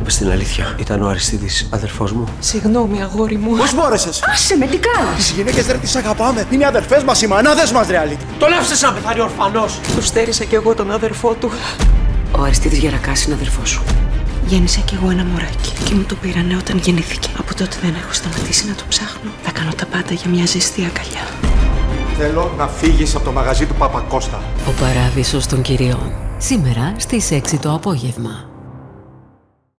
Πες την αλήθεια. Ήταν ο Αριστίδης αδερφός μου? Συγγνώμη, αγόρι μου. Πώς μπόρεσες? Άσε με, τι κάνεις? Τις γυναίκες δεν τις αγαπάμε. Είναι οι αδερφές μας, οι μανάδες μας, reality. Τον άφησες να πεθάνει ορφανός. Του στέρισα κι εγώ τον αδερφό του. Ο Αριστίδης Γερακάς είναι αδερφός σου. Γέννησα κι εγώ ένα μωράκι και μου το πήρανε όταν γεννήθηκε. Από τότε δεν έχω σταματήσει να το ψάχνω. Θα κάνω τα πάντα για μια ζεστή αγκαλιά. Θέλω να φύγεις από το μαγαζί του Παπακώστα. Ο Παράδεισος των Κυριών. Σήμερα στις 6 το απόγευμα.